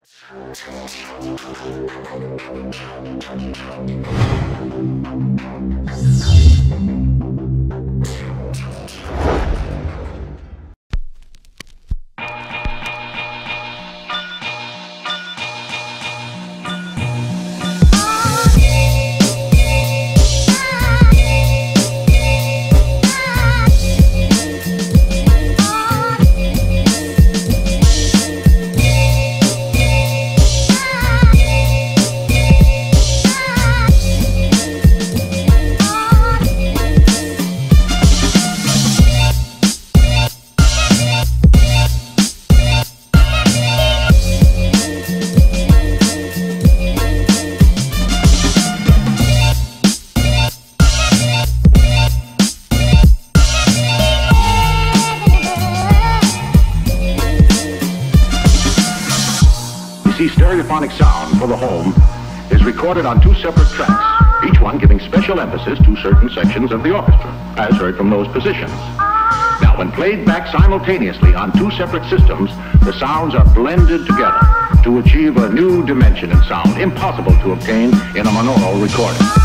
Stereophonic sound for the home is recorded on two separate tracks, each one giving special emphasis to certain sections of the orchestra, as heard from those positions. Now, when played back simultaneously on two separate systems, the sounds are blended together to achieve a new dimension in sound impossible to obtain in a monaural recording.